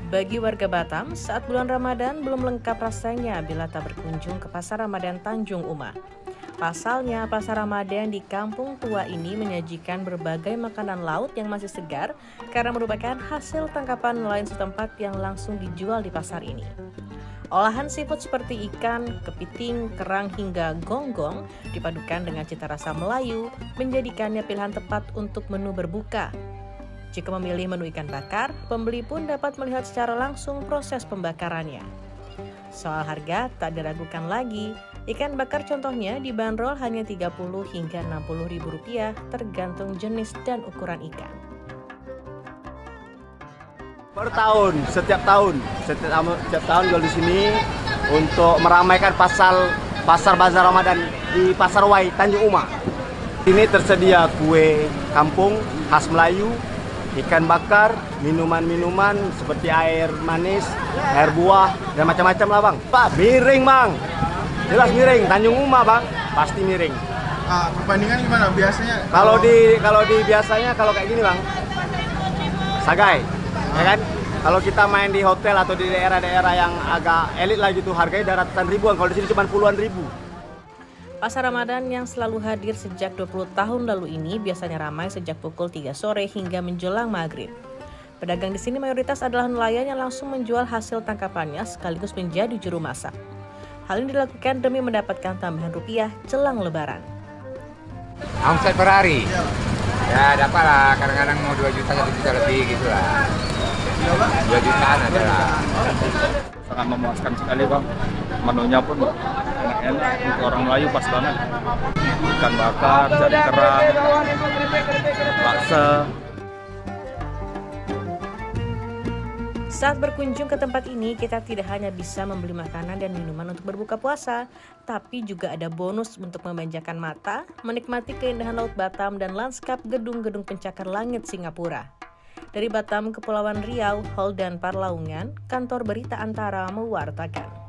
Bagi warga Batam, saat bulan Ramadan belum lengkap rasanya bila tak berkunjung ke Pasar Ramadan Tanjung Uma. Pasalnya, Pasar Ramadan di Kampung Tua ini menyajikan berbagai makanan laut yang masih segar karena merupakan hasil tangkapan nelayan setempat yang langsung dijual di pasar ini. Olahan seafood seperti ikan, kepiting, kerang hingga gonggong dipadukan dengan cita rasa Melayu menjadikannya pilihan tepat untuk menu berbuka. Jika memilih menu ikan bakar, pembeli pun dapat melihat secara langsung proses pembakarannya. Soal harga tak diragukan lagi, ikan bakar contohnya dibanderol hanya 30 hingga 60 ribu rupiah tergantung jenis dan ukuran ikan. Per tahun, setiap tahun jual di sini untuk meramaikan pasar Bazar Ramadan di Pasar Wai Tanjung Uma. Ini tersedia kue kampung khas Melayu, ikan bakar, minuman-minuman seperti air manis, air buah, dan macam-macam lah bang. Pak, miring bang, jelas miring. Tanjung Uma bang, pasti miring. Perbandingan gimana biasanya? Kalau di biasanya kalau kayak gini bang, sagai, ya kan? Kalau kita main di hotel atau di daerah-daerah yang agak elit lah gitu, harganya ratusan ribuan. Kalau di sini cuma puluhan ribu. Pasar Ramadan yang selalu hadir sejak 20 tahun lalu ini biasanya ramai sejak pukul 3 sore hingga menjelang maghrib. Pedagang di sini mayoritas adalah nelayan yang langsung menjual hasil tangkapannya sekaligus menjadi juru masak. Hal ini dilakukan demi mendapatkan tambahan rupiah jelang lebaran. Omset per hari? Ya dapat lah, kadang-kadang mau 2 juta, 1 juta lebih gitu lah. 2 jutaan adalah. Sangat memuaskan sekali bang, menunya pun enak-enak, untuk orang Melayu pas banget. Ikan bakar, jari kerang, laksa. Saat berkunjung ke tempat ini, kita tidak hanya bisa membeli makanan dan minuman untuk berbuka puasa, tapi juga ada bonus untuk memanjakan mata, menikmati keindahan Laut Batam dan lanskap gedung-gedung pencakar langit Singapura. Dari Batam, Kepulauan Riau, Hol dan Parlaungan, Kantor Berita Antara mewartakan.